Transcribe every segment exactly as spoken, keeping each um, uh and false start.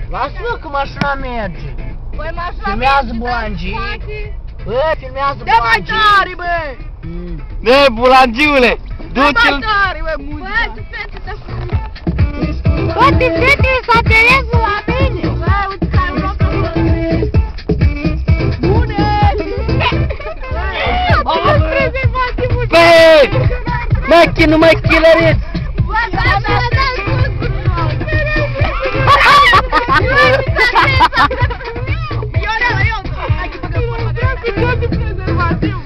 Lasă-mă că mașina merge. Băi, mașina Filmează merge, bulangii. dar în spate. Bă, filmează Dă mai bulangii. tare, bă! Bă, bulangiule! Dă mai Du-ți-l! tare, bă, muzica! Bă, tu fete, te Bă, te fete, s-a terezul la mine! Bă, uite că ai un loc acolo. Bune! Bă, prezervativul! Bă! Mă, nu mai chilăriți! Bă, da, da, da, Ionela, eu, hai că băgăm forma de cu prezervativ.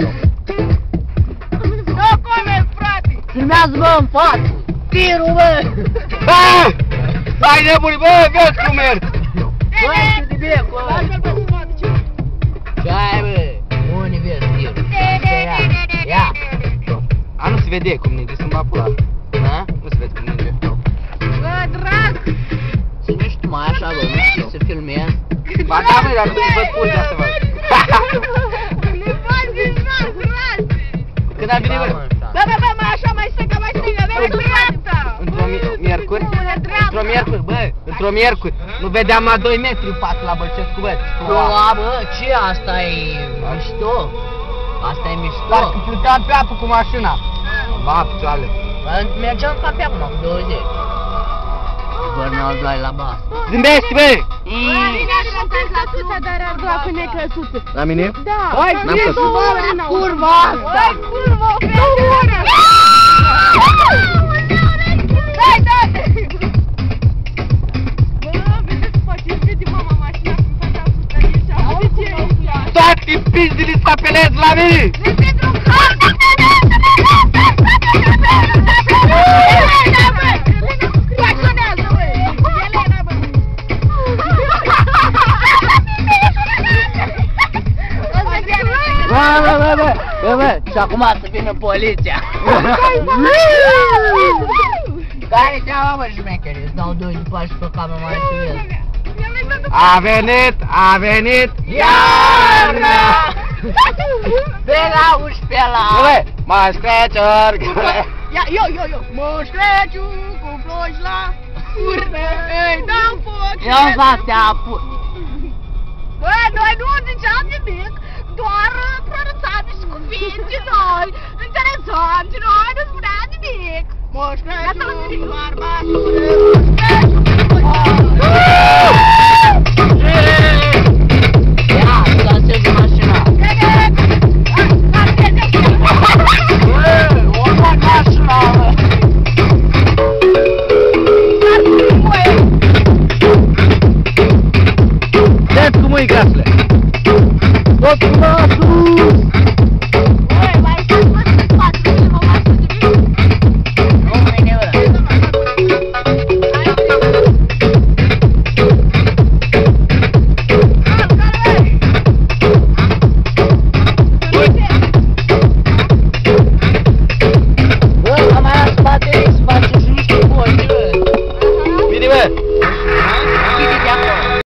Nu come, frate! Filmează, bă, în față. Tirul, bă. Bă! Hai nebuni, bă, vezi cum merg! Bă, ce de becul, bă. Lasă-l pe spate, ce? Ce ai, bă? Unde vezi tirul? Ia, ia. A, nu se vede cum ninge, sunt bapula. Da? Nu se vede cum ninge. Bă, drag! Ține și tu mai așa, bă, nu știu să filmezi. Ba da, băi, dar nu-i văd pulgea să văd. Ne faci din nas, frate! Când a venit, bă? Bă, bă, bă, mai așa, mai stânga, mai stânga, vede dreapta! Într-o mi- miercuri? Bună, dreapta! Într-o miercuri, bă, într-o miercuri. Nu vedeam la doi metri în față la Bălcescu, bă. Ploua, bă, ce? Asta e mișto. Asta e mișto. Parcă pluteam pe apă cu mașina. Ba, picioarele. Bă, mergeam ca pe acum, cu douăzeci. Bărneau doi la basă. Zâmbește, bă! Bine aș montați la suța, dar ar doa că necăsută. La mine? Da! Hai, N-am ce căzut. bă, curva asta! Hai, curvă, o fete! Dai, dai! Bă, vedeți, poate își vede mama mașina când făcea suța, ieșea. De ce e? Toate pizdile să apelez la mine! Ne pentru un car! Reacționează, băi! Elena, bă! Bă, bă, bă, bă, bă, bă, și acum să vină poliția. Care seama, bă, șmecheri, îți dau doi după și pe camă mai și vezi. A venit, a venit Iarna! Pe la uși pe la... Bă, mai scratcher! Ia, eu, eu, eu! Moș Crăciu cu floci la urmă, îi dau foc! Eu fac te apuc. Bă, noi nu ziceam nimic, doar pronunțam niște cuvinte noi, interesant și noi nu spuneam nimic! Moș Crăciu, doar basură, Ia, dansezi mașina. Bă, o fac mașina, bă. Dă-ți cu mâini, grasule! Tot mă